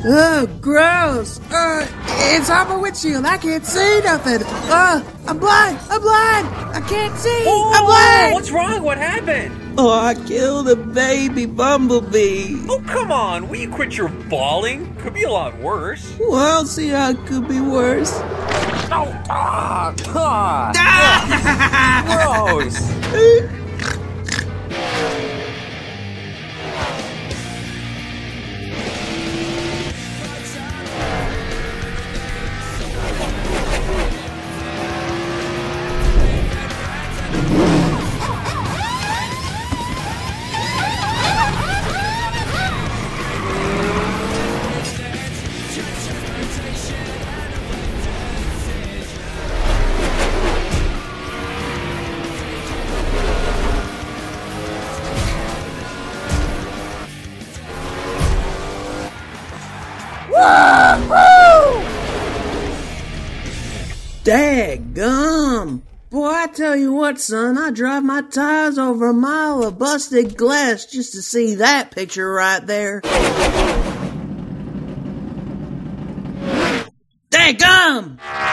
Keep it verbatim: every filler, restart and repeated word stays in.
Oh, gross. Uh, it's on my windshield. I can't see nothing. Uh, I'm blind. I'm blind. I can't see. Oh, I'm blind. What's wrong? What happened? Oh, I killed a baby bumblebee. Oh, come on. Will you quit your bawling? Could be a lot worse. Well, see how it could be worse. Oh, ah, ah, ah, gross. Daggum! Boy, I tell you what, son, I drive my tires over a mile of busted glass just to see that picture right there. Daggum!